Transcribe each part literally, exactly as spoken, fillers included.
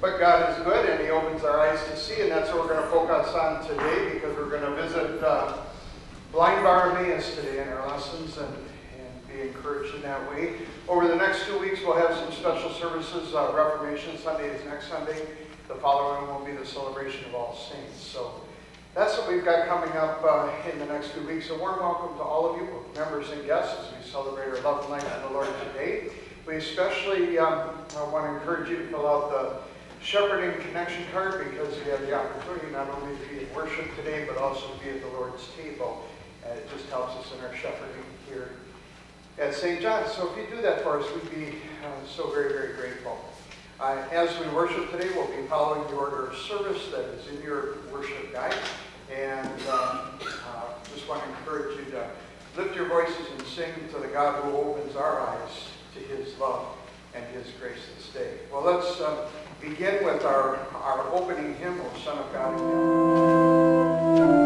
But God is good, and He opens our eyes to see, and that's what we're going to focus on today, because we're going to visit uh, blind Bartimaeus today in our lessons and, and be encouraged in that way. Over the next two weeks, we'll have some special services. Uh, Reformation Sunday is next Sunday. The following will be the celebration of All Saints. So that's what we've got coming up uh, in the next two weeks. A warm welcome to all of you, both members and guests, as we celebrate our love night in the Lord today. We especially um, want to encourage you to fill out the Shepherding Connection card, because we have the opportunity not only to be in worship today, but also to be at the Lord's table. And it just helps us in our shepherding here at Saint John's. So if you do that for us, we'd be uh, so very, very grateful. Uh, as we worship today, we'll be following the order of service that is in your worship guide. And um, uh, just want to encourage you to lift your voices and sing to the God who opens our eyes to His love and His grace this day. Well, let's um, begin with our, our opening hymn, O Son of God in Heaven.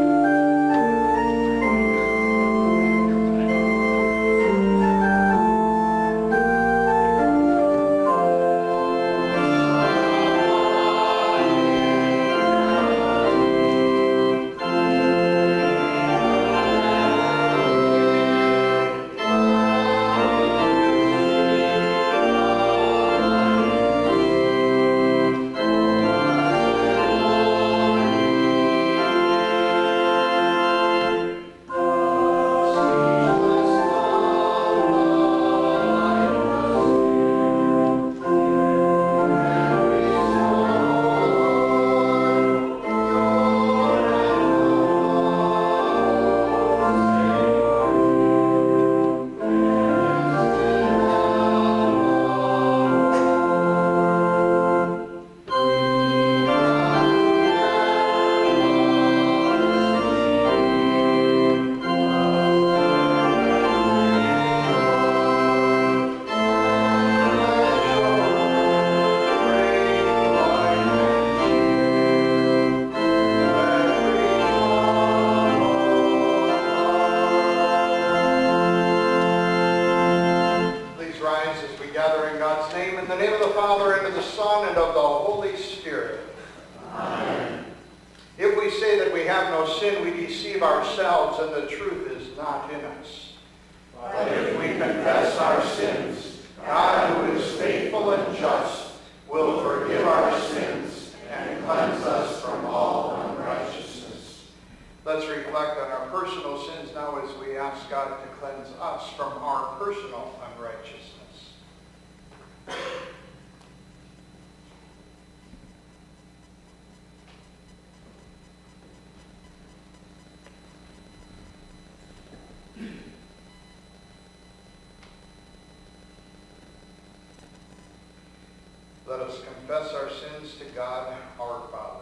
Let us confess our sins to God, our Father.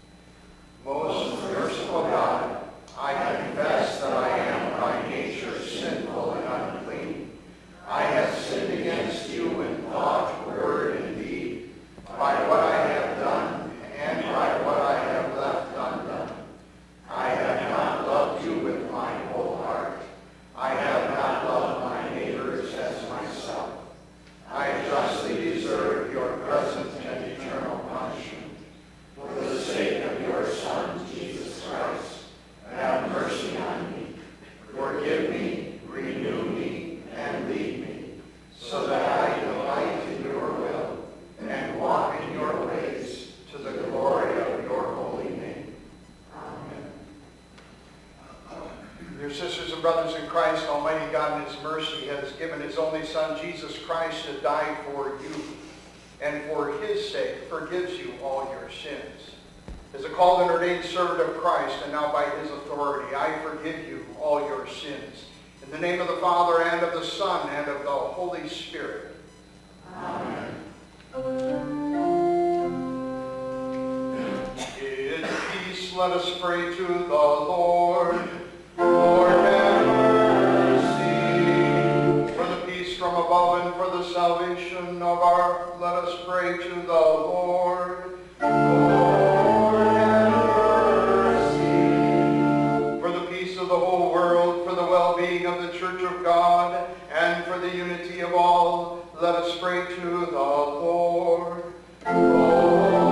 Most merciful God, I confess that I am by nature sinful and unclean. I have sinned against you in thought, word, and deed, by what I have done and by what I have left undone. I have not loved you with my whole heart. I have not loved my neighbors as myself. I justly deserve your present and eternal punishment. For the sake of your Son, Jesus Christ, have mercy on me. Forgive me, renew me, and lead me, so that I delight in your will and walk in your ways to the glory of your holy name. Amen. Dear sisters and brothers in Christ, Almighty God in His mercy has given His only Son, Jesus Christ, to die for you, and for His sake forgives you all your sins. As a called and ordained servant of Christ, and now by His authority, I forgive you all your sins. In the name of the Father, and of the Son, and of the Holy Spirit. Amen. In peace, let us pray to the Lord. Lord, have mercy. For the peace from above and for the salvation of our, let us pray to the Lord. Lord, have mercy. For the peace of the whole world, for the well-being of the Church of God, and for the unity of all, let us pray to the Lord. Lord,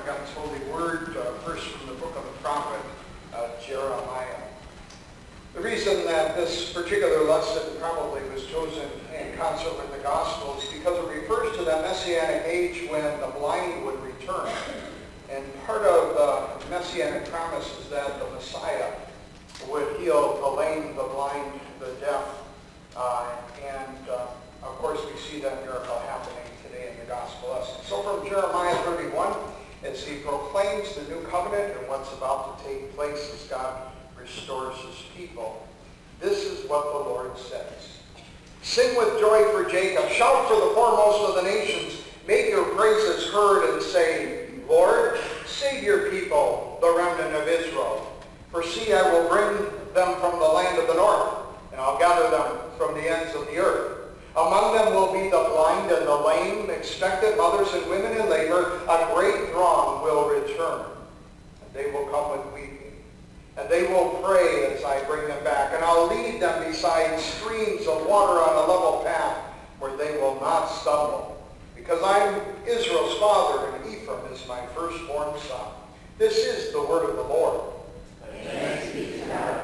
of God's holy word, uh, first from the book of the prophet uh, Jeremiah. The reason that this particular lesson probably was chosen in concert with the gospel is because it refers to that messianic age when the blind would return. And part of the messianic promise is that the Messiah would heal the lame, the blind, the deaf, uh, and uh, of course we see that miracle happening today in the gospel lesson. So from Jeremiah thirty-one, as he proclaims the new covenant and what's about to take place as God restores his people, this is what the Lord says. Sing with joy for Jacob, shout for the foremost of the nations, make your praises heard and say, Lord, save your people, the remnant of Israel. For see, I will bring them from the land of the north, and I'll gather them from the ends of the earth. Among them will be the blind and the lame, expectant mothers and women in labor. A great throng will return, and they will come with weeping. And they will pray as I bring them back, and I'll lead them beside streams of water on a level path where they will not stumble. Because I'm Israel's father, and Ephraim is my firstborn son. This is the word of the Lord. Thanks be to God.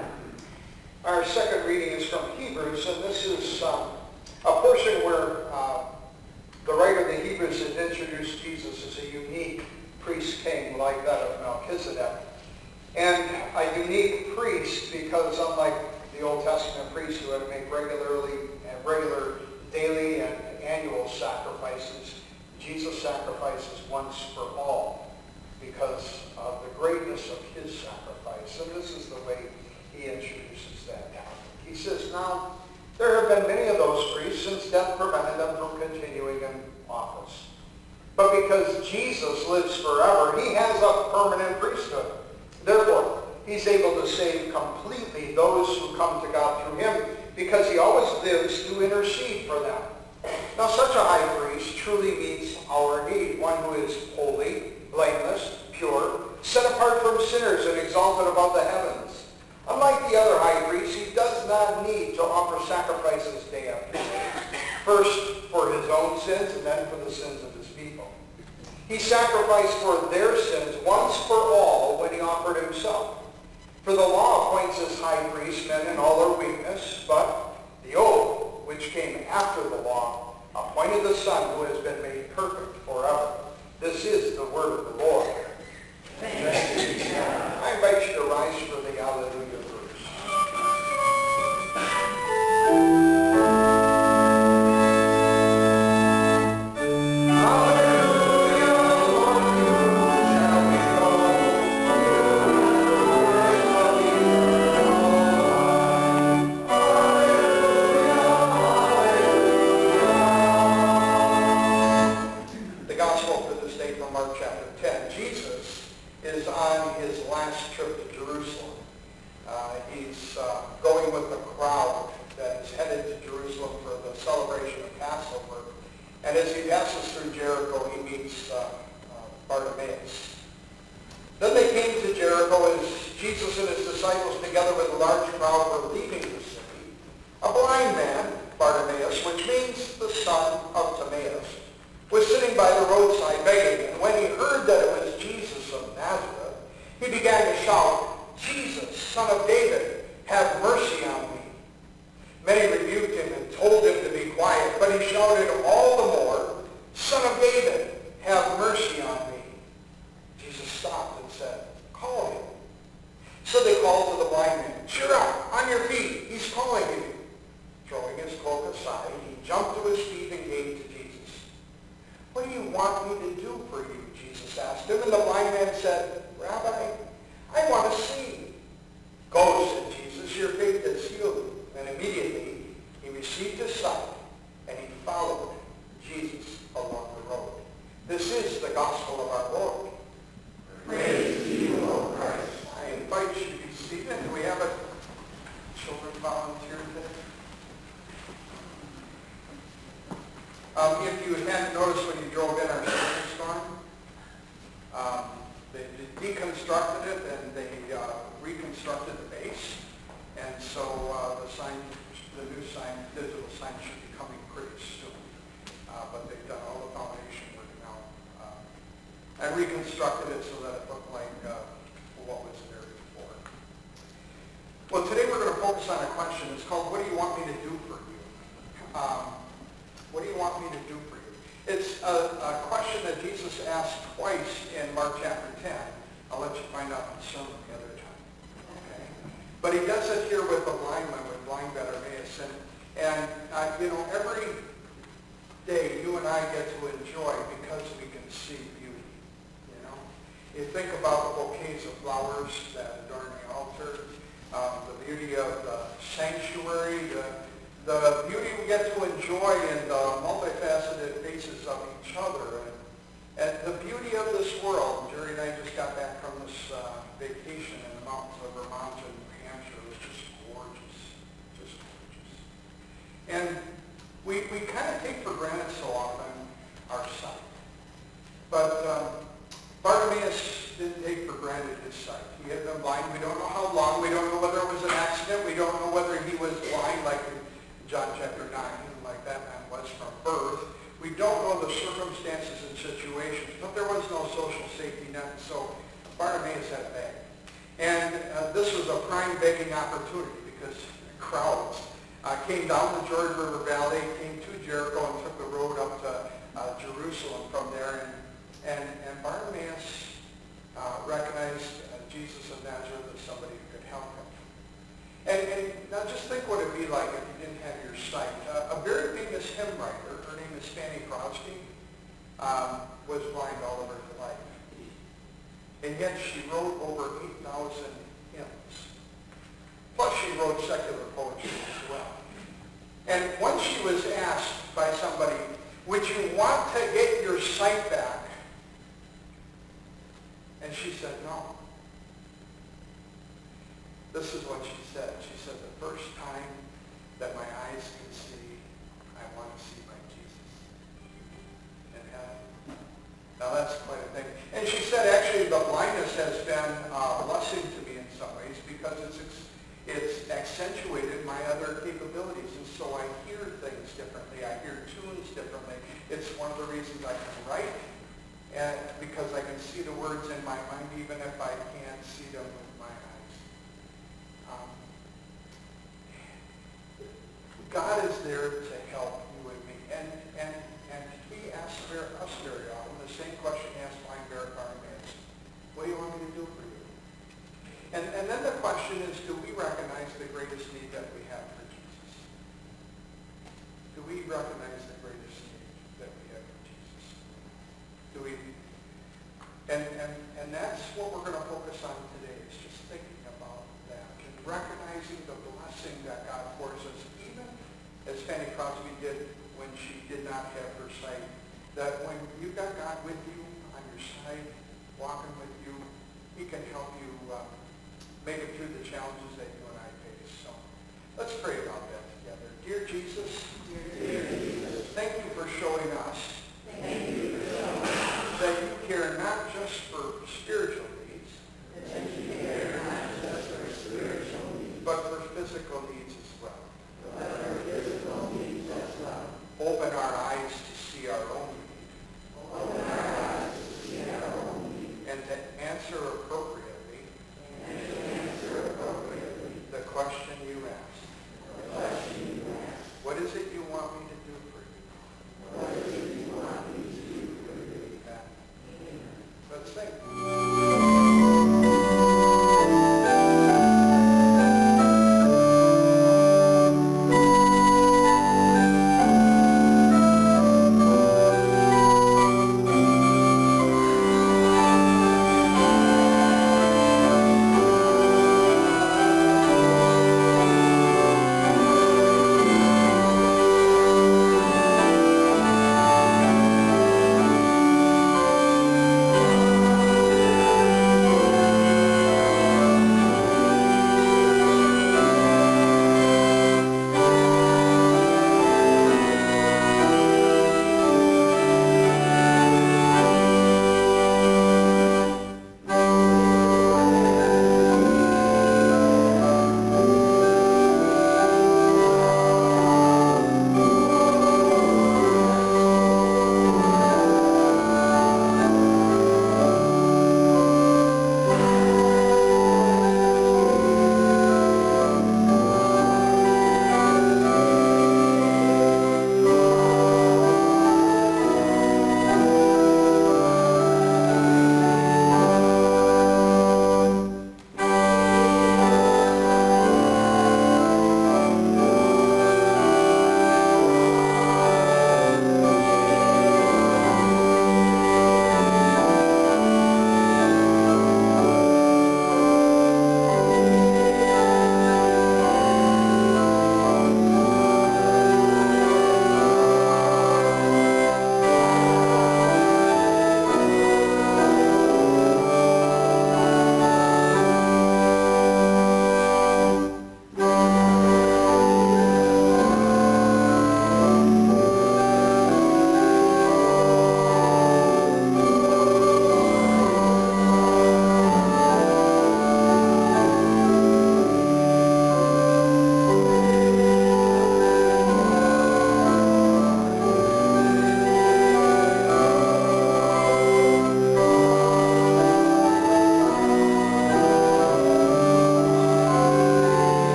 Our second reading is from Hebrews, and this is um, a portion where uh, the writer of the Hebrews has introduced Jesus as a unique priest-king like that of Melchizedek. And a unique priest because unlike the Old Testament priests who had to make regularly and regular daily and annual sacrifices, Jesus sacrifices once for all because of the greatness of his sacrifice. And this is the way he introduces that now. He says, now, there have been many of those priests since death prevented them from continuing in office. But because Jesus lives forever, he has a permanent priesthood. Therefore, he's able to save completely those who come to God through him because he always lives to intercede for them. Now, such a high priest truly meets our need, one who is holy, blameless, pure, set apart from sinners and exalted above the heavens. Unlike the other high priests, he does not need to offer sacrifices day after day, first for his own sins and then for the sins of his people. He sacrificed for their sins once for all when he offered himself. For the law appoints as high priest men in all their weakness, but the oath, which came after the law, appointed the Son who has been made perfect forever. This is the word of the Lord. Thanks be to God. I invite you to rise for the Alleluia verse. And as he passes through Jericho, he meets uh, uh, Bartimaeus. Then they came to Jericho as Jesus and his disciples, together with a large crowd, were leaving the city. A blind man, Bartimaeus, which means the son of Timaeus, was sitting by the roadside begging. And when he heard that it was Jesus of Nazareth, he began to shout, Jesus, son of David, have mercy on me. Many rebuked him and told him to be quiet, but he shouted all the more, Son of David, have mercy on me. Jesus stopped and said, call him. So they called to the blind man, cheer up, on your feet, he's calling you. Throwing his cloak aside, he jumped to his feet and came to Jesus. What do you want me to do for you? Jesus asked him, and the blind man said, Rabbi, I want to see. Go, said Jesus, your faith has healed you. And immediately he received his sight, and he followed Jesus along the road. This is the gospel of our Lord. Praise to you, O Christ. I invite you to be seated. Do we have a children volunteer today? Um, if you hadn't noticed when you drove in our second storm, um, they, they deconstructed it and they uh, reconstructed the base. And so uh, the sign, the new sign, digital sign should be coming pretty soon. Uh, but they've done all the foundation work now. Uh, and reconstructed it so that it looked like uh, what was there before. Well, today we're going to focus on a question. It's called, what do you want me to do for you? Um, what do you want me to do for you? It's a, a question that Jesus asked twice in Mark chapter ten. I'll let you find out in the sermon the other time. Okay? But he does it here with the blind man, with blind Bartimaeus. And, and uh, you know, every day you and I get to enjoy because we can see beauty. You know, you think about the bouquets of flowers that adorn the altar, um, the beauty of the sanctuary, the, the beauty we get to enjoy in the multifaceted faces of each other, and, and the beauty of this world. Jerry and I just got back from this uh, vacation in the mountains of Vermont and New Hampshire. It was just gorgeous, just gorgeous. And we, we kind of take for granted so often our sight. But um, Bartimaeus didn't take for granted his sight. He had been blind. We don't know how long. We don't know whether it was an accident. We don't know whether he was blind like in John chapter nine, like that man was from birth. We don't know the circumstances and situations, but there was no social safety net, so Bartimaeus had to beg. And uh, this was a prime begging opportunity because crowds uh, came down the Jordan River Valley, came to Jericho, and took the road up to uh, Jerusalem from there. And, and, and Bartimaeus uh, recognized uh, Jesus of Nazareth as somebody who could help him. And, and now just think what it would be like if you didn't have your sight. Uh, a very famous hymn writer, her name is Fanny Crosby, um, was blind all of her life. And yet she wrote over eight thousand hymns. Plus she wrote secular poetry as well. And once she was asked by somebody, would you want to get your sight back? And she said, no. This is what she said. She said, the first time that my eyes can see, I want to see my Jesus in heaven. Now that's quite a thing. And she said, actually, the blindness has been a blessing to me in some ways because it's, it's accentuated my other capabilities. And so I hear things differently. I hear tunes differently. It's one of the reasons I can write, and because I can see the words in my mind even if I can't see them with my eyes. Um, God is there to help you and me. And, and, and he asks us very often the same question he asked blind Bartimaeus. What do you want me to do for you? And, and then the question is, do we recognize the greatest need that we have for Jesus? Do we recognize the greatest need that we have for Jesus? Do we? And, and, and that's what we're going to focus on today, is just thinking about that and recognizing the blessing that God pours us, even as Fanny Crosby did when she did not have her sight, that when you got God with you on your side, walking with you, he can help you uh, make it through the challenges that you and I face. So let's pray about that together. Dear Jesus, Dear Jesus, thank you for showing us Thank you for showing us that you care not just for spiritual needs, that you care not just for spiritual needs, but for physical needs as well. but for physical needs as well. Open our eyes to see our own need, Open our eyes to see our own needs, and to answer appropriately and to answer appropriately the question you asked. the question you ask. What is it you want me to do for you? What is it you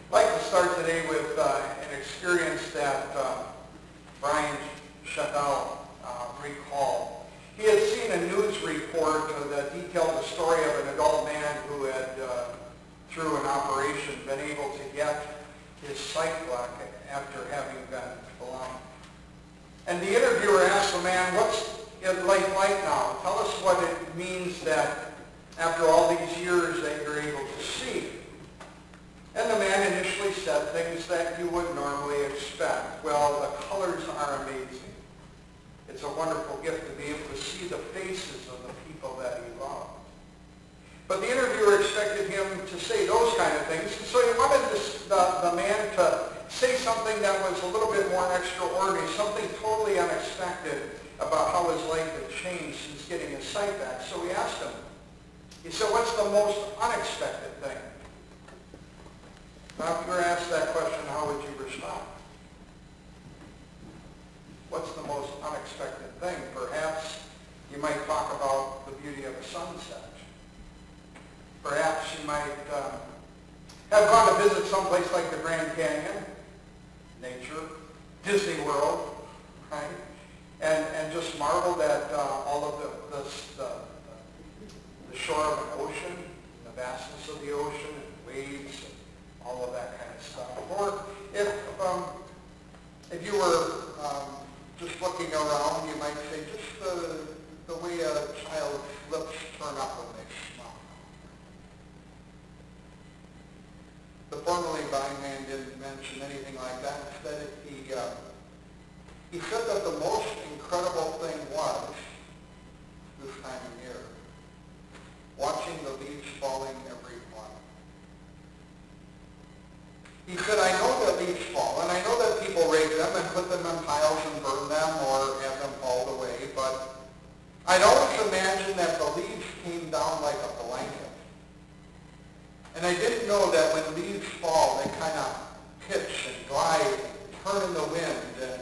I'd like to start today with uh, an experience that uh, Brian Shadell uh, recalled. He had seen a news report uh, that detailed the story of an adult man who had, uh, through an operation, been able to get his sight back after having been blind. And the interviewer asked the man, "What's it like like now? Tell us what it means that after all these years that you're able to see." And the man initially said things that you would normally expect. Well, the colors are amazing. It's a wonderful gift to be able to see the faces of the people that he loved. But the interviewer expected him to say those kind of things, and so he wanted this, the, the man to say something that was a little bit more extraordinary, something totally unexpected about how his life had changed since getting his sight back. So he asked him, he said, "What's the most unexpected thing?" Now, if you were asked that question, how would you respond? What's the most unexpected thing? Perhaps you might talk about the beauty of a sunset. Perhaps you might um, have gone to visit someplace like the Grand Canyon, nature, Disney World, right? And, and just marveled at uh, all of the, the, the, the shore of an ocean, the vastness of the ocean, and waves, and all of that kind of stuff. Or if, um, if you were um, just looking around, you might say, just the, the way a child's lips turn up when they smile. The formerly blind man didn't mention anything like that. Instead, he, uh, he said that the most incredible thing was, this time of year, watching the leaves falling every one. He said, "I know that leaves fall, and I know that people rake them and put them in piles and burn them or have them hauled away, but I'd always imagined that the leaves came down like a blanket. And I didn't know that when leaves fall, they kind of pitch and glide, turn in the wind, and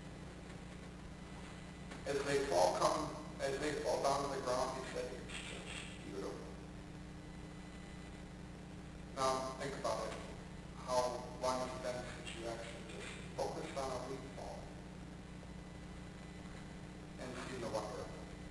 as they fall, come, as they fall down to the ground," he said, "it's just beautiful." Now, think about it. How long it's been since you actually just focused on a leaf fall and seen the wonder of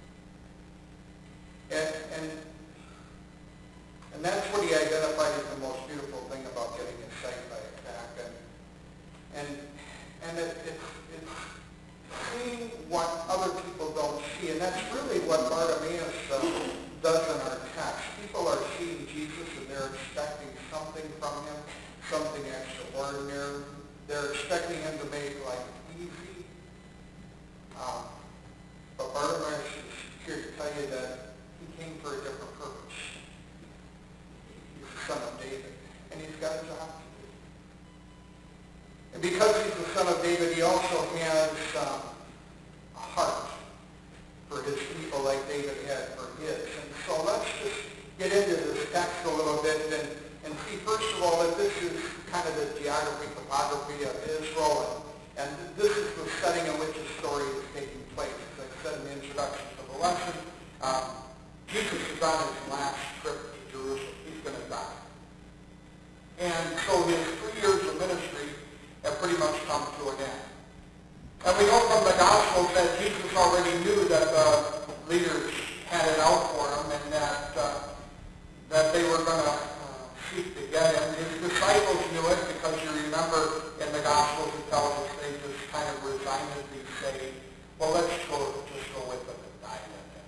it. And, and, and that's what he identified as the most beautiful thing about getting his sight back. And, and, and it, it's, it's seeing what other people don't see. And that's really what Bartimaeus uh, does in our text. People are seeing Jesus and they're expecting something from him, something extraordinary. They're expecting him to make life easy. Um, but Bartimaeus is here to tell you that he came for a different purpose. He's the son of David, and he's got a job to do. And because he's the son of David, he also has um, a heart for his people like David had for his. And so let's just get into this text a little bit and And see, first of all, that this is kind of the geography, topography of Israel, and, and this is the setting in which the story is taking place. As I said in the introduction to the lesson, um, Jesus is on his last trip to Jerusalem. He's going to die. And so his three years of ministry have pretty much come to an end. And we know from the Gospels that Jesus already knew that the leaders had it out for him and that, uh, that they were going to to get him. His disciples knew it because you remember in the Gospels it tells us they just kind of resignedly say, well, let's go, just go with them and die with him.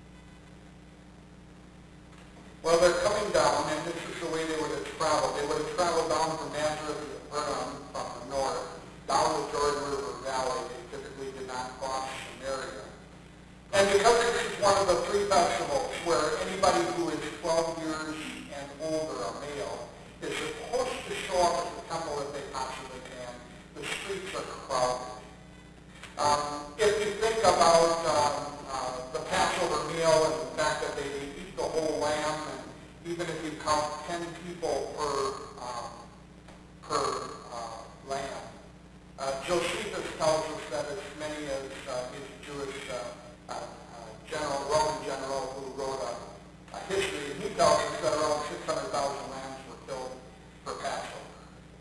Well, they're coming down, and this is the way they would have traveled. They would have traveled down from Nazareth to Capernaum from the north, down the Jordan River Valley. They typically did not cross Samaria. And because this is one of the three festivals where anybody who is twelve years and older, a male, is supposed to show up at the temple if they possibly can. The streets are crowded. Um, if you think about um, uh, the Passover meal and the fact that they eat the whole lamb, and even if you count ten people per um, per uh, lamb, uh, Josephus tells us that as many as uh, his Jewish uh, uh, uh, general, Roman general, who wrote a a history, and he tells us that around six hundred thousand lambs were killed for Passover.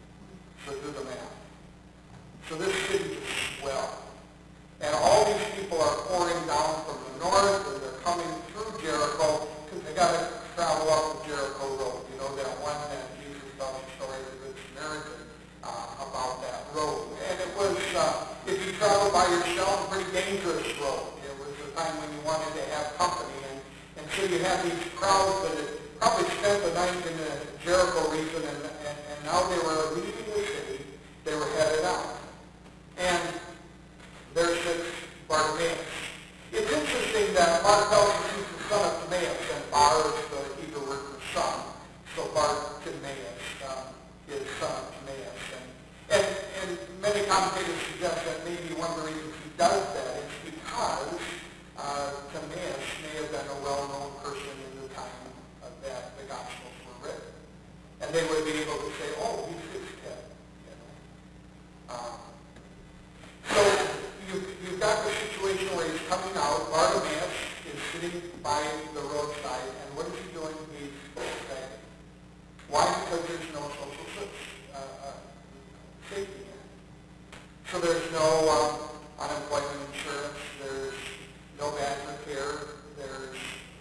travel by yourself, a pretty dangerous road. It was a time when you wanted to have company, and, and so you had these crowds that had probably spent the night in the Jericho region, and, and, and now they were leaving the city. They were headed out. And there sits Bartimaeus. It's interesting that Mark tells us he's the son of Timaeus, and Bar is the Hebrew word for son. So Bartimaeus um, is son of Timaeus. And, and, and many commentators suggest that maybe one of the reasons he does that is because uh, Timaeus may have been a well-known person in the time of that the Gospels were written. And they would be able to say, oh, he's his kid. You know? um, so you, you've got the situation where he's coming out. Bartimaeus is sitting by the roadside, and what is he doing? He's begging. Why? Because there's no social uh, uh, safety net. So there's no um, unemployment insurance. There's no Badger care. There's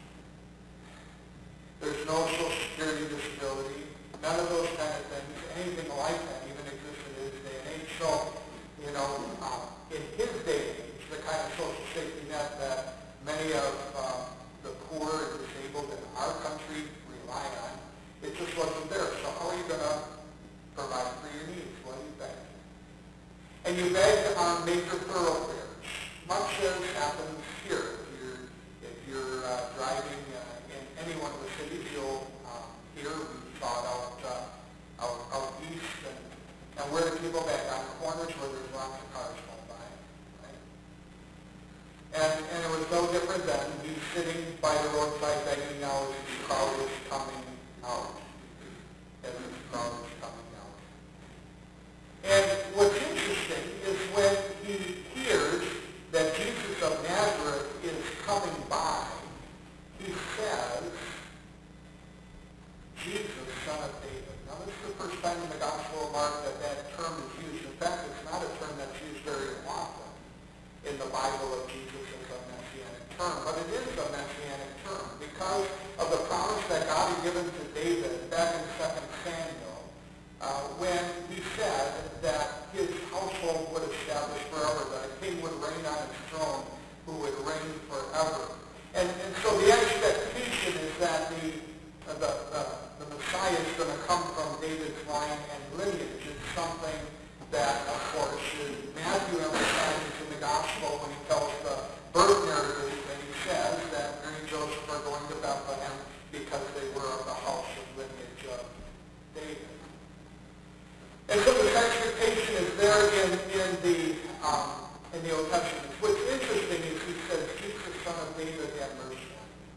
there's no Social Security disability. None of those kind of things. Anything like that even exists in his day and age. So, you know, um, in his day and age, the kind of social safety net that many of um, the poor and disabled in our country rely on, it just wasn't there. So how are you going to provide for your needs? Well, you beg. And you beg on major thoroughfares. Much as happens here. If you're, if you're uh, driving uh, in any one of the cities, you'll um, hear, we saw it out, uh, out, out east, and, and where do people beg? On corners where there's lots of cars going by. Right? And, and it was no different then. He's sitting by the roadside begging now as the crowd is coming out. As the crowd is coming out. And what's interesting is when he hears that Jesus of Nazareth is coming by, he says, Jesus, son of David. Now this is the first time in the Gospel of Mark that that term is used. In fact, it's not a term that's used very often in the Bible of Jesus as a messianic term, but it is a messianic term because of the promise that God had given to David back in Second Samuel uh, when he said that his household would establish forever, that a king would reign on his throne who would reign forever. And, and so the expectation is that the, uh, the, the, the Messiah is going to come from David's line and lineage. It's something that, of course, is Matthew emphasizes in the Gospel when he tells the birth narrative, and he says that Mary and Joseph are going to Bethlehem because they were of the house and lineage of David. And so this expectation is there in, in the um, in the Old Testament. What's interesting is he says, Jesus, son of David, have mercy on me.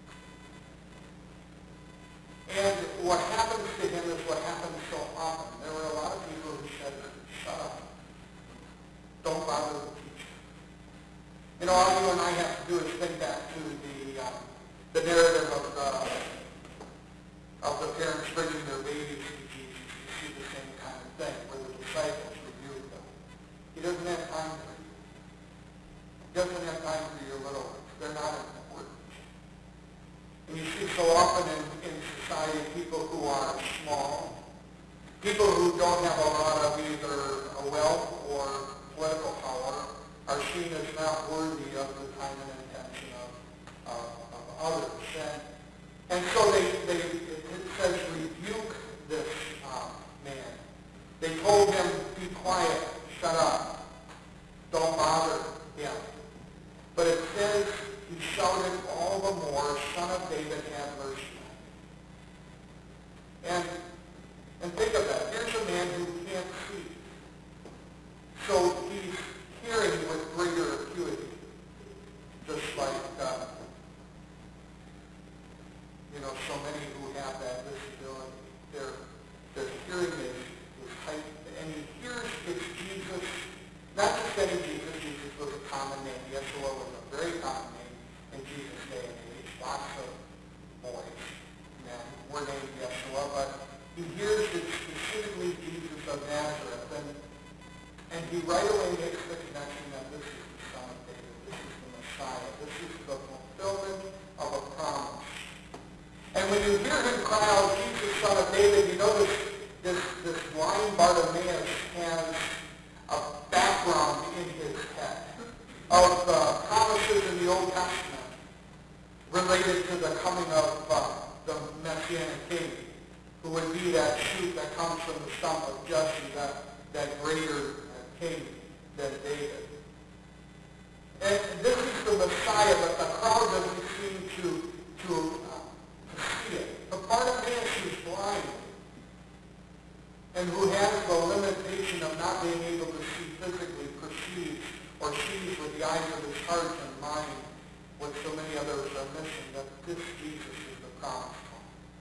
And what happens to him is what happens so often. There were a lot of people who said, shut up. Don't bother the teacher. You know, all you and I have to do is think back to the um, the narrative of the, of the parents bringing their babies to Jesus. You see the same kind of thing where the disciples rebuked them. He doesn't have time for you. He doesn't have time for your little ones. They're not important. And you see so often in, in society people who are small, people who don't have a lot of either a wealth or political power are seen as not worthy of the time and attention of, of, of others. And, and so they, they, it says, rebuke this um, man. They told him, be quiet, shut up, don't bother him. But it says, he shouted all the more, Son of David, have mercy on me. And, and think of that. Here's a man who can't see. So he's hearing with greater acuity, just like, uh, you know, so many who have that disability. Their, their hearing is, is heightened. And he hears it's Jesus, not just any Jesus. Jesus was a common name. Yeshua was a very common name in Jesus' day and age. Lots of boys, men were named Yeshua, but he hears it's specifically Jesus of Nazareth, and, and he right away makes the connection that this is the Son of David, this is the Messiah, this is the fulfillment of a promise. And when you hear him cry out, Jesus, Son of David, you notice this, this blind Bartimaeus has a background in his from the stump of Jesse, that, that greater uh, king than David. And this is the Messiah, but the crowd doesn't seem to, to, uh, to see it. The Bartimaeus who's blind, and who has the limitation of not being able to see physically, perceives or sees with the eyes of his heart and mind what so many others are missing, that this Jesus is the promised one.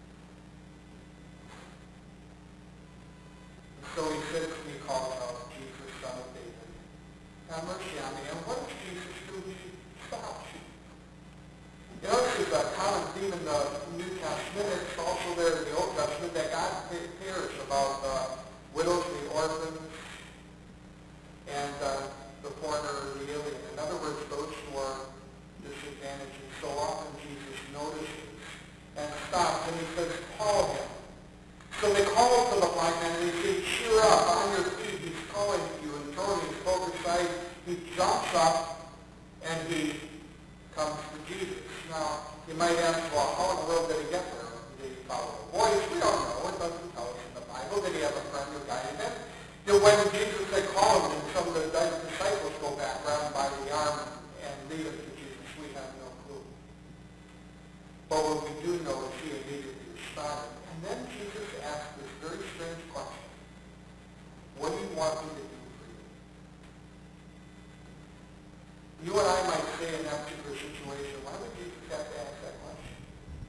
And so he fittingly calls out, Jesus, son of David, have mercy on me. And what does Jesus do? He stops. You know, this is a common theme in the New Testament. It's also there in the Old Testament that God cares about the widows, the orphans, and uh, the foreigner or the alien. In other words, those who are disadvantaged. And so often Jesus notices and stops and he says, call him. So they call to the blind man and they say, cheer up, on your feet. He's calling to you. And throwing his cloak aside, he jumps up and he comes to Jesus. Now, you might ask, well, how in the world did he get there? Did he follow a voice? We don't know. It doesn't tell us in the Bible. Did he have a friend who guided him? You know, when Jesus said, call him, and some of the disciples go back, grab him by the arm, and lead him to Jesus, we have no clue. But what we do know is he immediately responded. And then Jesus asked this very strange question. What do you want me to do for you? You and I might say in that particular situation, why would Jesus have to ask that question?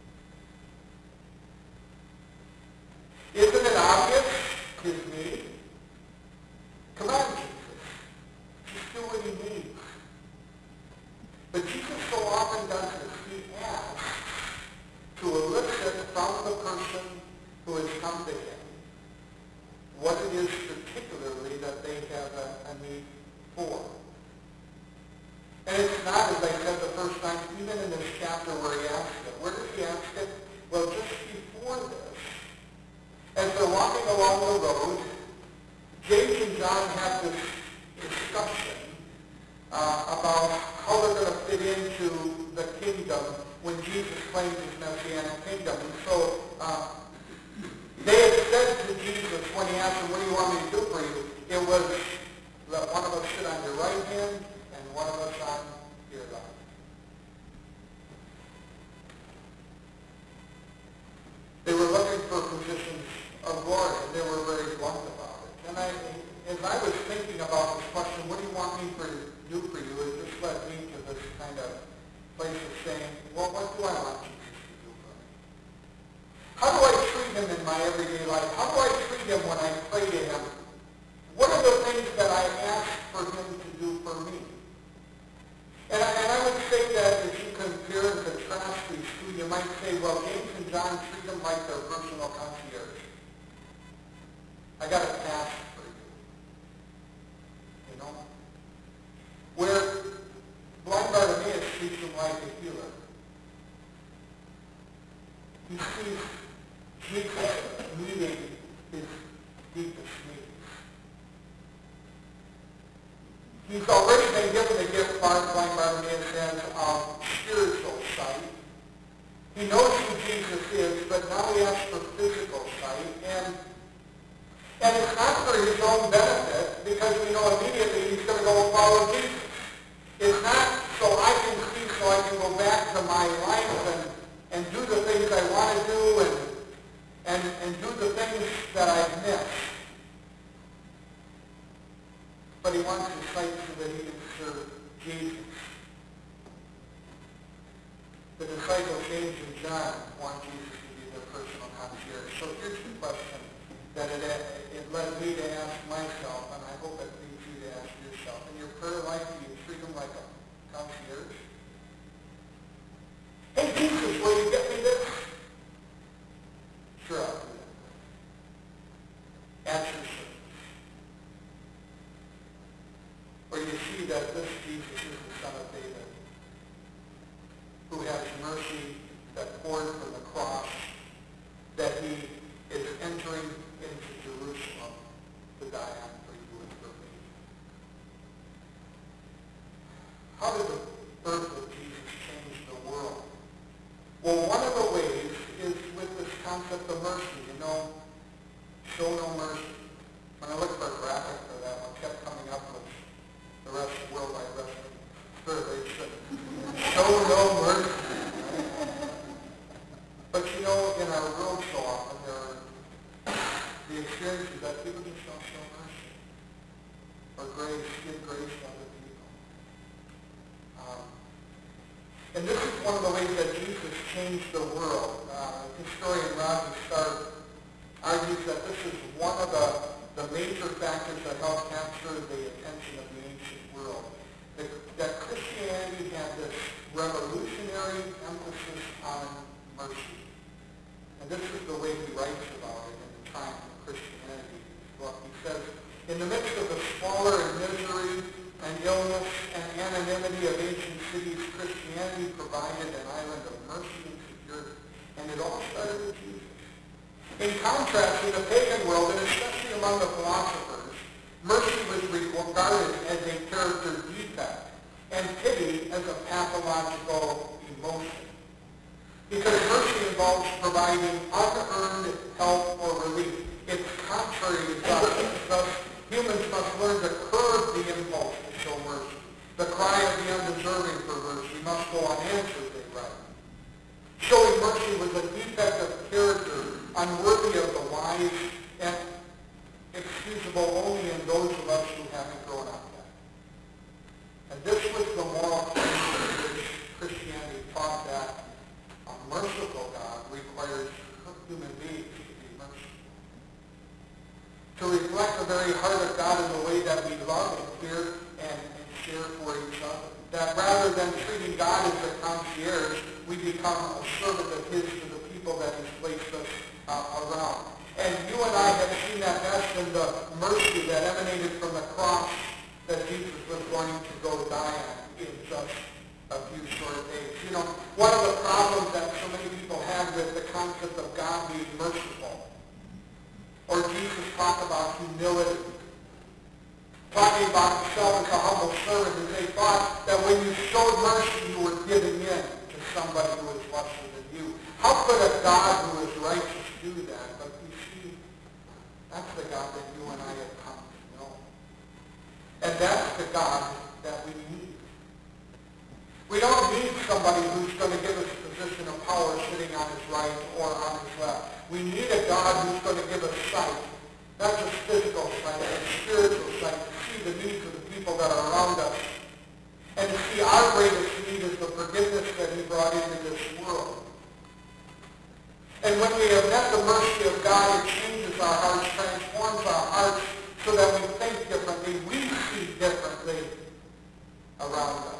Isn't it obvious? His need? Come on, Jesus. Just do what he needs. But Jesus so often does this. He asks to elicit from the person who has come to him what it is particularly that they have a, a need for. And it's not, as I said the first time, even in this chapter where he asks it. Where does he ask it? Well, just before this, as they're walking along the road, James and John have this discussion uh, about how they're going to fit into the kingdom when Jesus claims his messianic kingdom. And so uh, they had said to Jesus when he asked him, what do you want me to do for you? It was, let one of us sit on your right hand and one of us on your left. They were looking for positions of glory, and they were very blunt about it. And I, as I was thinking about this question, what do you want me to do for you, it just led me to this kind of place of saying, well, what do I want Jesus to do for me? How do I treat him in my everyday life? How do I treat him when I pray to him? What are the things that I ask for him to do for me? And I, and I would say that if you compare and contrast these two, you might say, well, James and John treat him like their personal concierge. I got a task for you. You know? Where blind Bartimaeus treats him like a healer. He sees Jesus meeting his deepest needs. He's already been given a gift, blind Bartimaeus has of spiritual sight. He knows who Jesus is, but now he asks for physical sight. And And it's not for his own benefit, because we know immediately he's going to go and follow Jesus. It's not so I can see, so I can go back to my life and, and do the things I want to do and, and, and do the things that I've missed. But he wants his sight so that he can serve Jesus. The disciples James and John want Jesus to be their personal concierge. So here's the question that it, it led me to ask myself, and I hope it leads you to ask yourself. In your prayer life, do you treat him like a concierge? Hey, Jesus, will you get me this? Sure, I'll do that. At your service. Or you see that this Jesus is the Son of David, who has mercy that poured from the cross, that he is entering into Jerusalem to die on for you and for me. How did the birth of Jesus change the world? Well, one of the ways is with this concept of mercy. You know, show no mercy you shall show mercy. Or grace, give grace to other people. Um, and this is one of the ways that Jesus changed the world. Uh, historian Roger Stark argues that this is one of the, the major factors that helped capture the attention of the ancient world. That, that Christianity had this revolutionary emphasis on mercy. And this is the way he writes about it in The Triumph of Christianity. Well, he says, in the midst of the squalor and misery and illness and anonymity of ancient cities, Christianity provided an island of mercy and security. And it all started with Jesus. In contrast, in the pagan world, and especially among the philosophers, mercy was regarded as a character defect, and pity as a pathological emotion. Because mercy involves providing unearned help or relief. It's contrary to justice. Thus, humans must learn to curb the impulse to show mercy. The cry of the undeserving for mercy must go unanswered, they write. Showing mercy was a defect of character, unworthy of the wise, and excusable only in those of us who haven't grown up yet. And this was the moral framework in which Christianity taught that a merciful God requires human beings to be merciful. To reflect the very heart of God in the way that we love and care and, and share for each other. That rather than treating God as a concierge, we become a servant of His to the people that He's placed us uh, around. And you and I have seen that best in the mercy that emanated from the cross that Jesus was going to go die on in just a few short days. You know, one of the problems that so many people have with the concept of God being merciful, or Jesus talked about humility, talking about himself as a humble servant, and they thought that when you showed mercy, you were giving in to somebody who was lesser than you. How could a God who is righteous do that? But you see, that's the God that you and I have come to know. And that's the God that we need. We don't need somebody who's going to give us a position of power sitting on his right or on his left. We need a God who's going to give us sight. Not just physical sight, but spiritual sight, to see the needs of the people that are around us. And to see our greatest need is the forgiveness that He brought into this world. And when we have met the mercy of God, it changes our hearts, transforms our hearts, so that we think differently, we see differently around us.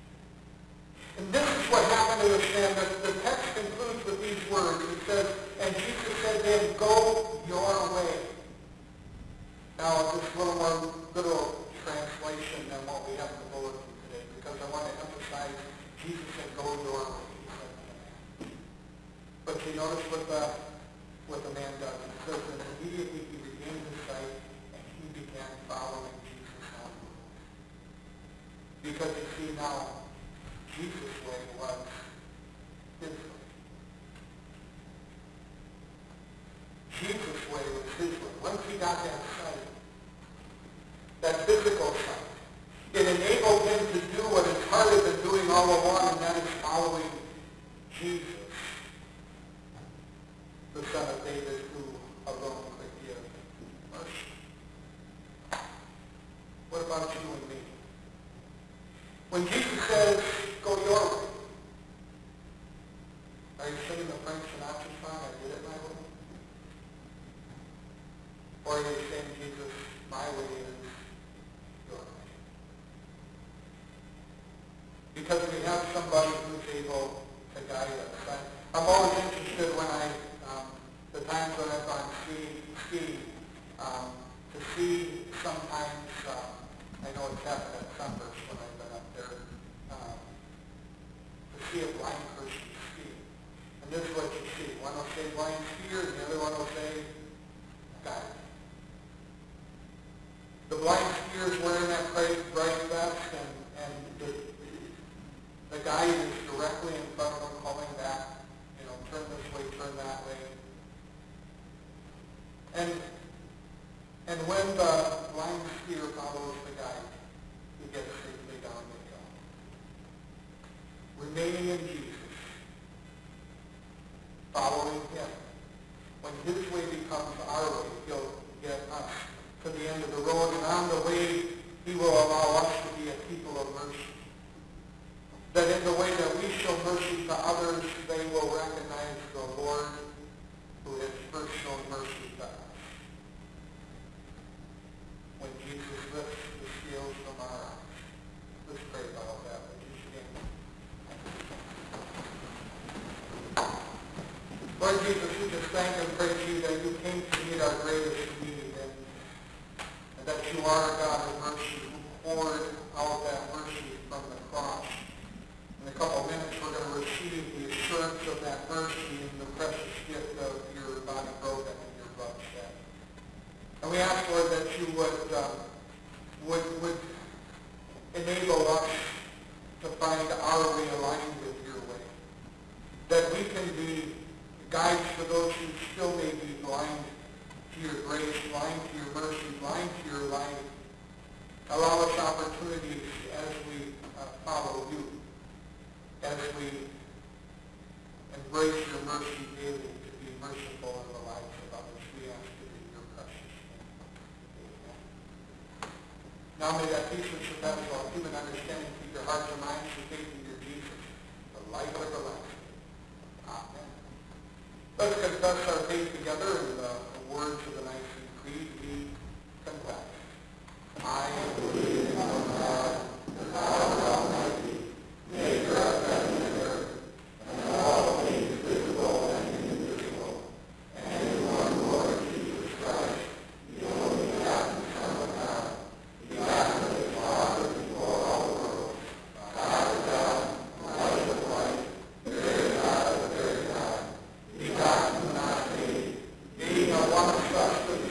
And this is what happened to this man. The, the text concludes with these words. It says, and Jesus said, then go your way. Now, this is a little more literal translation than what we have in the bulletin today, because I want to emphasize Jesus said, go your way. He said to the man. But you notice what the, what the man does. It says that immediately he regained his sight, and he began following Jesus on the road. Because you see now, Jesus' way was his way. Jesus' way was his way. Once he got that sight, that physical sight, it enabled him to do what his heart had been doing all along, and that is following Jesus, the Son of David, who alone could give mercy. What about you and me? When Jesus says, go your way, are you singing the Frank Sinatra song, I did it my way? Or are you saying, Jesus, my way is your way? Because we have somebody who's able to guide us. I, I'm always interested when I, um, the times when I've gone skiing, skiing um, to see sometimes, um, I know it's happened at Sunburst when I've been up there, um, to see a blind person ski. And this is what you see. One will say blind skier, and the other one will say guide. The blind skier is wearing that bright, bright vest, and, and the, the guide is directly in front of him, calling back, you know, turn this way, turn that way. And, and when the blind skier follows the guide, he gets safely down the hill. Remaining in Jesus, following him. When his way becomes our way, he'll get us to the end of the road, and on the way, he will allow us to be a people of mercy. That in the way that we show mercy to others, they will recognize the Lord who has first shown mercy to us. When Jesus lifts the scales from our eyes. Let's pray about that. Would you stand? Lord Jesus, we just thank and praise you that you came to meet our greatest need, and, and that you are a God of mercy who poured out that mercy from the cross. In a couple of minutes, we're going to receive the assurance of that mercy and the precious gift of your body broken and your blood shed. And we ask, Lord, that you would, uh, would, would enable us to find our way aligned with your way. That we can be guides for those who still may be blind to your grace, blind to your mercy, blind to your life. Allow us opportunities as we uh, follow you, as we embrace your mercy daily to be merciful in the lives of others. We ask it in your precious name. Amen. Now may that peace which surpasses all human understanding keep your hearts and minds to faith in your Jesus, the life everlasting. Amen. Let's confess our faith together in the words of the Nicene Creed. We confess. I believe in one God, the Father Almighty, maker of heaven and earth, and all things visible and invisible, and in one Lord Jesus Christ, the only begotten Son of God, begotten of the Father before all worlds, God of God, light of light, very God of very God, begotten, not made, being of one substance,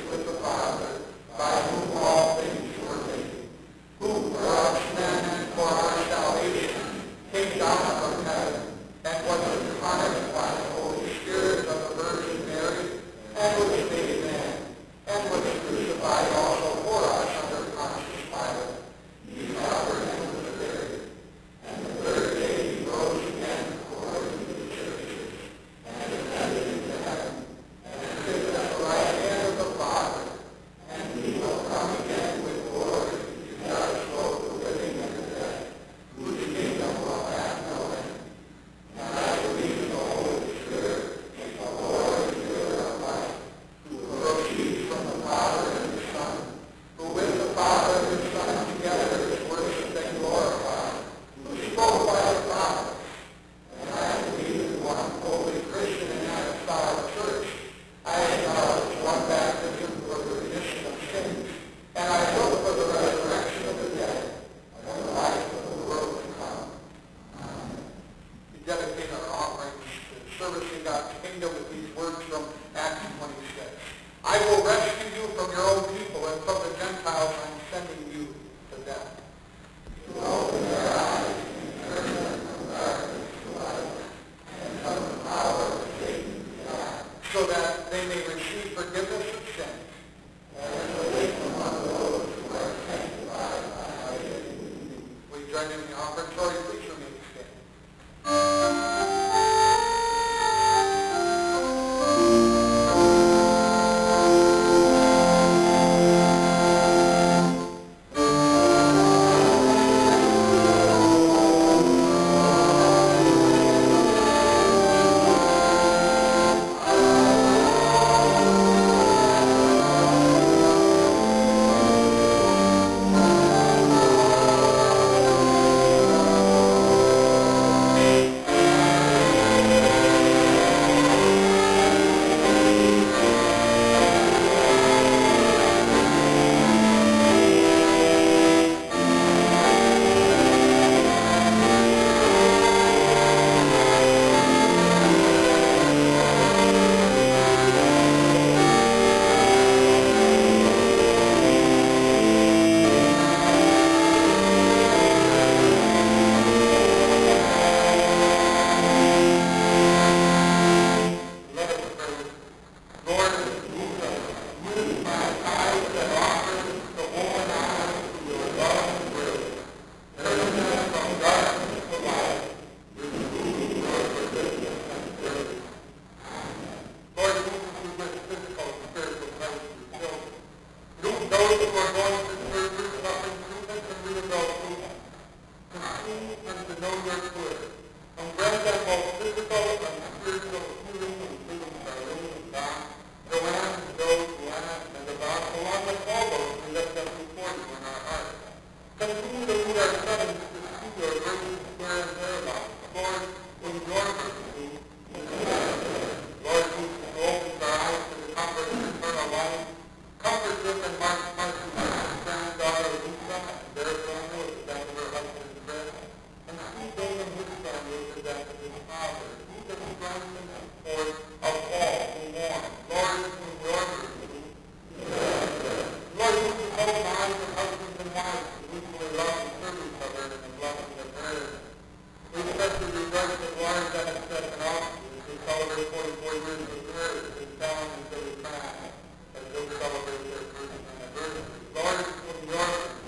Lord, who is both minds of husbands and wives, to mutually love and serve each other in the blessing of marriage. We especially rejoice that Lauren Dennis Stephen Austin, who celebrates forty-four years of marriage, is down in Billy Crown, as they'll celebrate their first anniversary. Lord, from your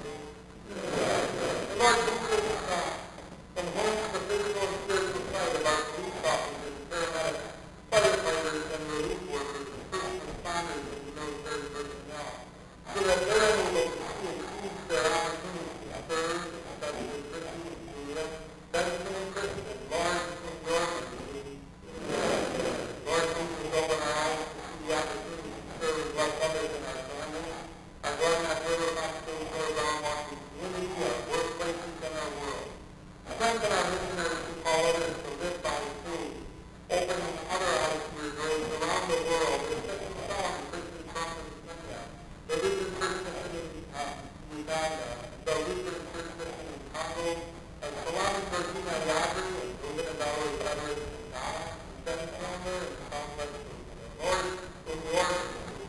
and Lord, who is uh, from home to the physical and spiritual side of our police officers, paramedics, firefighters, and relief workers, and first responders and military personnel, so that they're able to increase their opportunities to serve, especially Christians who live Benjamin and Christian, Lord, from your mercy. Lord, please just open our eyes to see the opportunity to serve and bless others in our families, our Gwinnett River Hospital, Brown Walking community, our workplaces, and our world. Strengthen our missionaries who call others to live by truth, opening other eyes to your grace around the world, especially Psalm, Christian Conference in Kenya, the Lutheran Christian in uh, Uganda, the Lutheran Christian in Congo, and Salami Georgina Yadri, and Ruben and Valerie Everett in Ghana, and Dennis Chandler in Southwest Asia. Lord, in your mercy.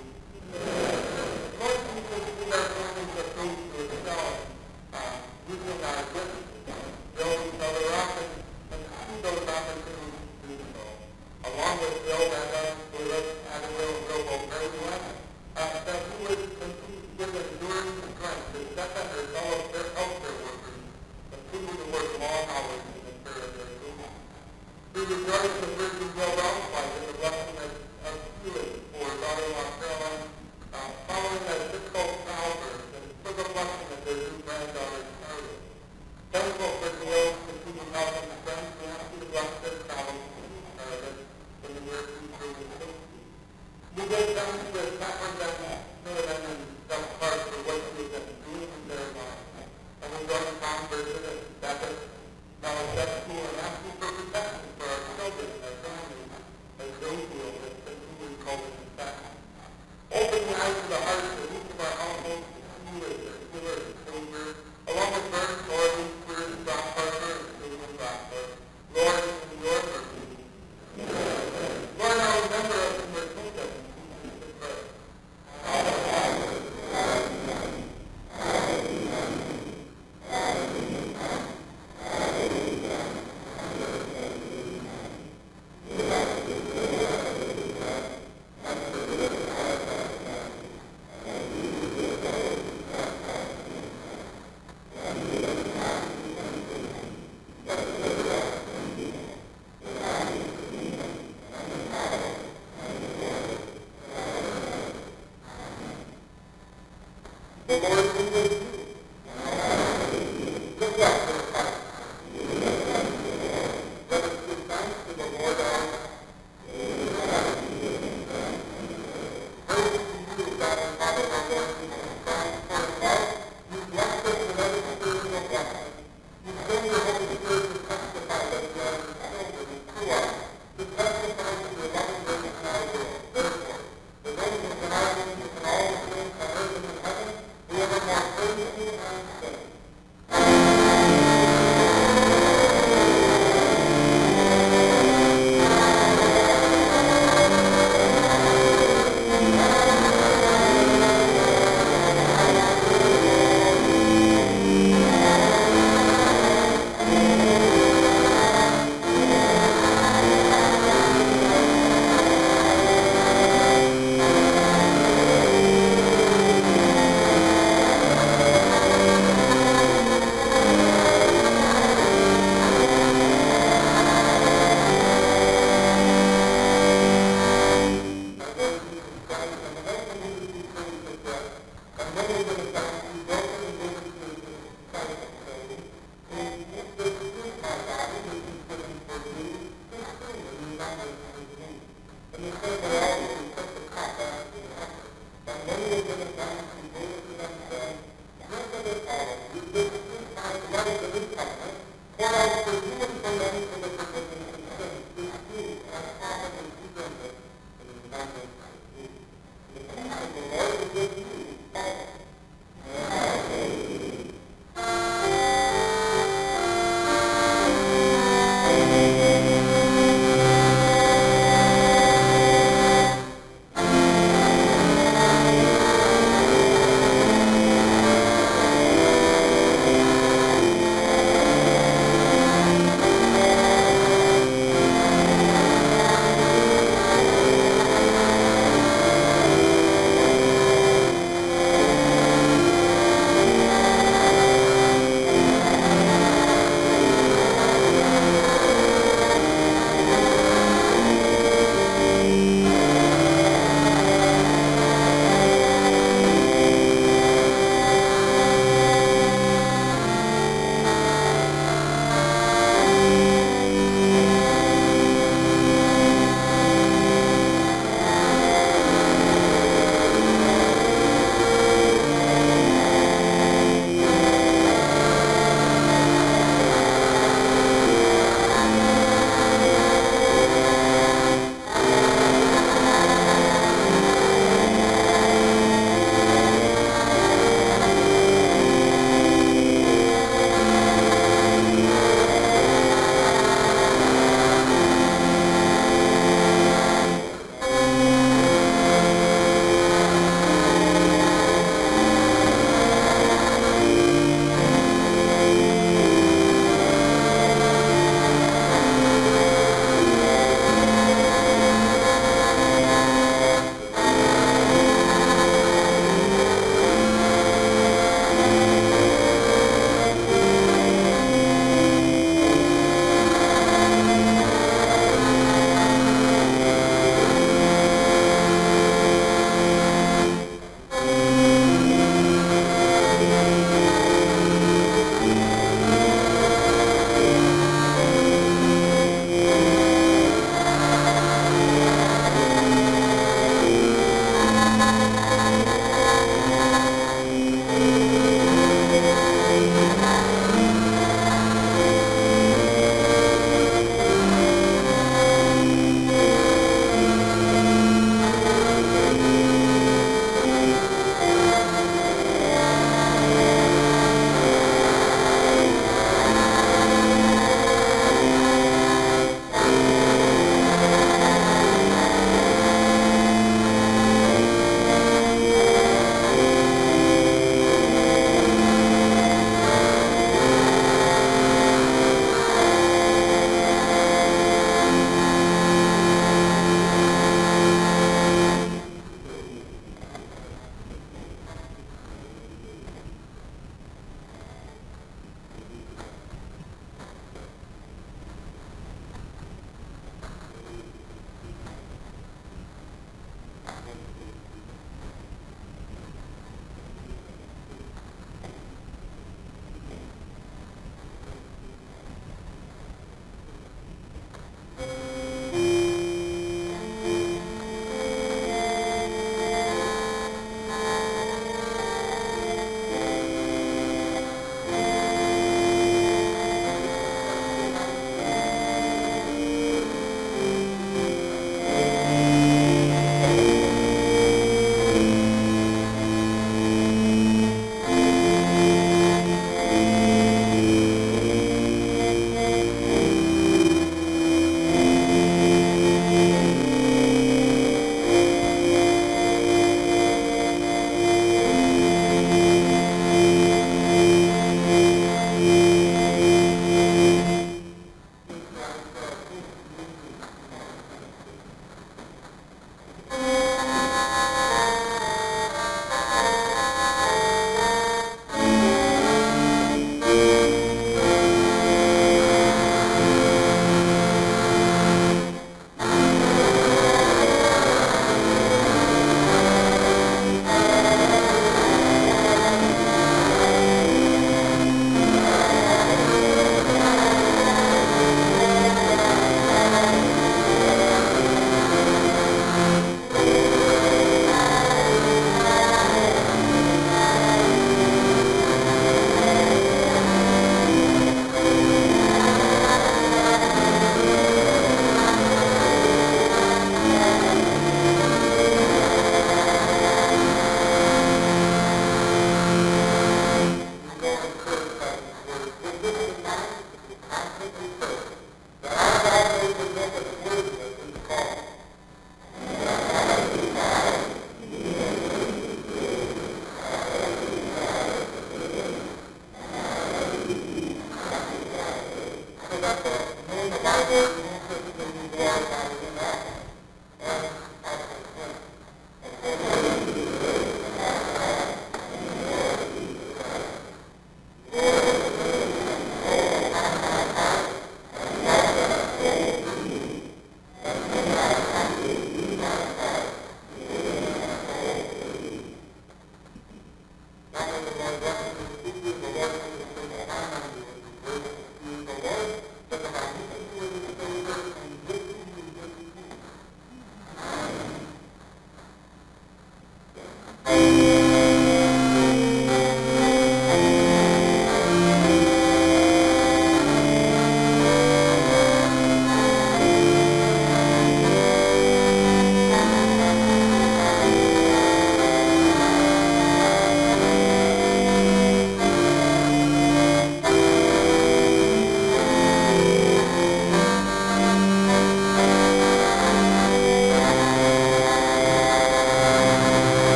Lord, Jesus, we are learning the truth to excel, uh, using our gifts, build each other up, and, and see those opportunities to do so. Along with Bill and us, we live at a little global everyone, uh, that we would continue to give enduring strength to step at their fellow healthcare workers, continue to work long hours in the care of their children. We rejoice in Virgin Bill Ralphite in the blessing of, of healing for daughter-in-law Caroline, uh, following a difficult childbirth, and for the blessing of their new granddaughter, Charlotte. Thankful for the Lord's continued help and strength, we ask you to bless their travels in Charlotte in the near future with safety. We give thanks to the Catherine Miller and Doug Clark for what you have been doing in their lives. And we join Tom Bridget and Becca, now at that school, and ask you for protection for our children and our families as they deal with continued COVID infection. Open the eyes of the hearts of each of our households to see you as their healer and savior, along with Vern, Lord, Spirit, and John Parker, and Susan Bradford. Lord, in your mercy. Lord, now remember us in your kingdom. In Jesus' name. The Lord